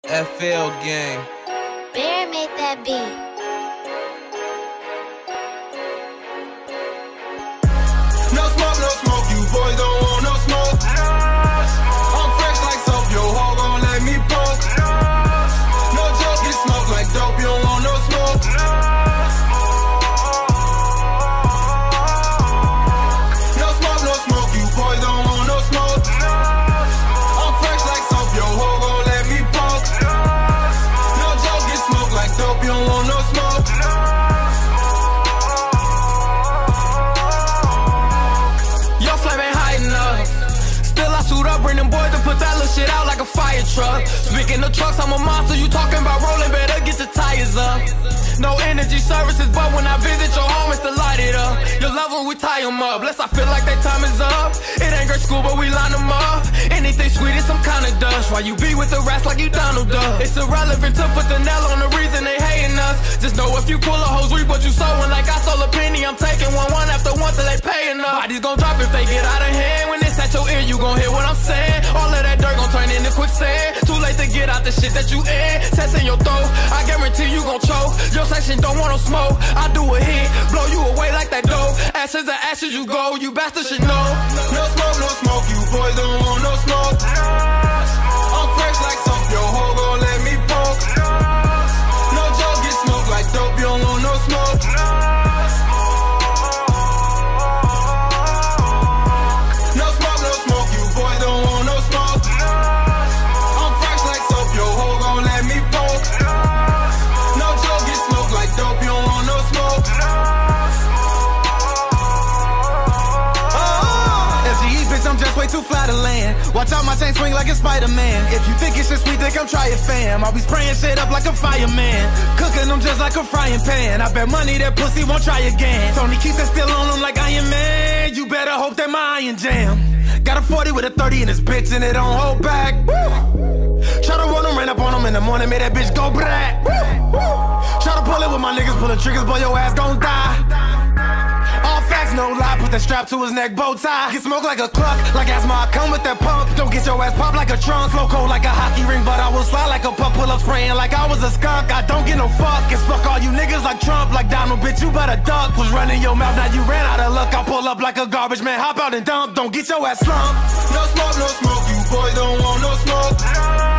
FL gang. Bear made that beat. No smoke, you boys don't want no smoke. I'm fresh like soap, yo hoe gon' let me poke. No joke, get smoked like dope, you don't want no smoke. No smoke, you boys don't want no smoke. I'm fresh like soap, yo hoe gon' let me poke. No joke, get smoked like dope, you don't want no smoke. Suit up, bring them boys to put that little shit out like a fire truck. Speaking of trucks, I'm a monster. You talking about rolling, better get the tires up. No energy services, but when I visit your home, it's to light it up. Your love when we tie them up. Lest I feel like their time is up. It ain't grade school, but we line them up. Anything sweet is some kind of dust. Why you be with the rats like you Donald Duck? It's irrelevant to put the nail on the reason they hating us. Just know if you pull a hose, reap what you sowing. Like I sold a penny, I'm taking one after one till they paying up. Bodies gon' drop if they get out of hand. When it's at your ear, you gon' hear what I'm saying. All of that dirt gon' turn into quicksand. Too late to get out the shit that you in. Test in your throat, I guarantee you gon' choke. Your section don't want no smoke. I do a hit, blow you away like that dope. Ashes to ashes you go, you bastards should know. No smoke, you boys don't want no smoke. I'm fresh like soap, yo hoe gon' let me poke. No joke, get smoked like dope, you don't want no smoke. No smoke, you boys don't want no smoke. I'm fresh like soap, yo hoe gon' let me poke. No joke, get smoked like dope, you don't want no smoke. I'm just way too fly to land. Watch out, my chain swing like a Spider-Man. If you think it's just sweet, then come try it, fam. I'll be spraying shit up like a fireman, cooking them just like a frying pan. I bet money that pussy won't try again. Tony keep that still on them like Iron Man. You better hope that my iron jam. Got a 40 with a 30 in this bitch and it don't hold back. Woo! Try to run them, ran up on them in the morning, made that bitch go brat. Try to pull it with my niggas pulling triggers, boy, your ass gon' die. All facts, no lie, put that strap to his neck, bow tie. Get smoked like a cluck, like asthma, I come with that pump. Don't get your ass popped like a trunk. Slow cold like a hockey ring, but I will slide like a puck. Pull up spraying like I was a skunk. I don't get no fuck, it's fuck all you niggas like Trump. Like Donald, bitch, you better duck. Was running your mouth, now you ran out of luck. I pull up like a garbage man, hop out and dump. Don't get your ass slumped. No smoke, you boys don't want no smoke.